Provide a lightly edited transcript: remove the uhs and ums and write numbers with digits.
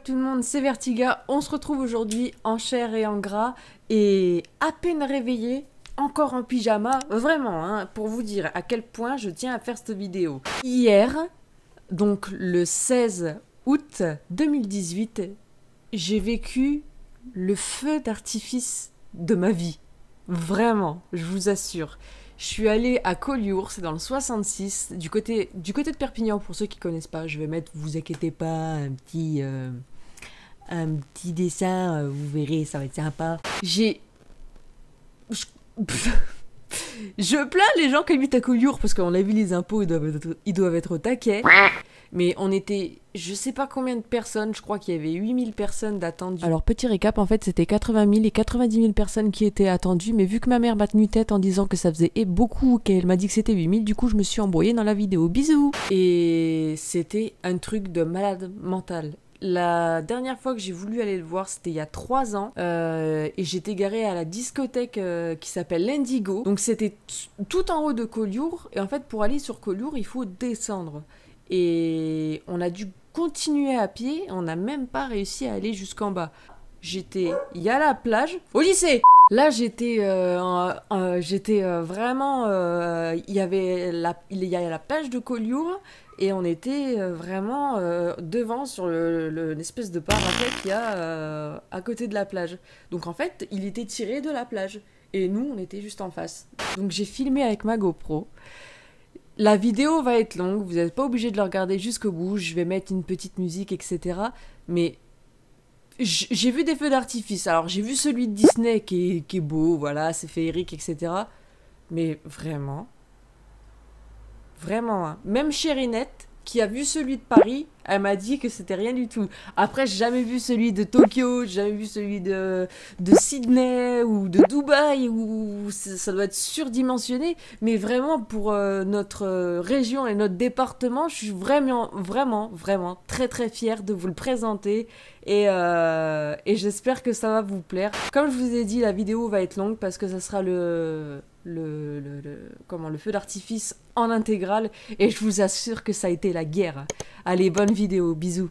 up tout le monde, c'est Vertiga. On se retrouve aujourd'hui en chair et en gras et à peine réveillé, encore en pyjama, vraiment, hein, pour vous dire à quel point je tiens à faire cette vidéo. Hier, donc le 16 août 2018, j'ai vécu le feu d'artifice de ma vie. Vraiment, je vous assure. Je suis allée à Collioure, c'est dans le 66, du côté de Perpignan, pour ceux qui connaissent pas. Je vais mettre, vous inquiétez pas, un petit dessin, vous verrez, ça va être sympa. Je plains les gens qui habitent à Collioure, parce qu'on a vu les impôts, ils doivent être au taquet. Mais on était, je sais pas combien de personnes, je crois qu'il y avait 8000 personnes d'attendues. Alors petit récap, en fait c'était 80 000 et 90 000 personnes qui étaient attendues, mais vu que ma mère m'a tenu tête en disant que ça faisait beaucoup, qu'elle m'a dit que c'était 8000, du coup je me suis embrouillée dans la vidéo. Bisous. Et c'était un truc de malade mental. La dernière fois que j'ai voulu aller le voir, c'était il y a 3 ans, et j'étais garée à la discothèque qui s'appelle l'Indigo. Donc c'était tout en haut de Collioure, et en fait pour aller sur Collioure, il faut descendre. Et on a dû continuer à pied, on n'a même pas réussi à aller jusqu'en bas. Il y a la plage, au lycée. Là j'étais vraiment, il y a la plage de Collioure, et on était vraiment devant sur l'espèce de parapet qu'il y a à côté de la plage. Donc en fait, il était tiré de la plage, et nous on était juste en face. Donc j'ai filmé avec ma GoPro. La vidéo va être longue, vous n'êtes pas obligé de la regarder jusqu'au bout, je vais mettre une petite musique, etc. Mais j'ai vu des feux d'artifice, alors j'ai vu celui de Disney qui est beau, voilà, c'est féerique, etc. Mais vraiment, hein. Même Chérinette, qui a vu celui de Paris, elle m'a dit que c'était rien du tout. Après, j'ai jamais vu celui de Tokyo, j'ai jamais vu celui de Sydney ou de Dubaï, où ça doit être surdimensionné. Mais vraiment, pour notre région et notre département, je suis vraiment très très fière de vous le présenter. Et j'espère que ça va vous plaire. Comme je vous ai dit, la vidéo va être longue parce que ça sera le feu d'artifice en intégrale, et je vous assure que ça a été la guerre. Allez, bonne vidéo, bisous.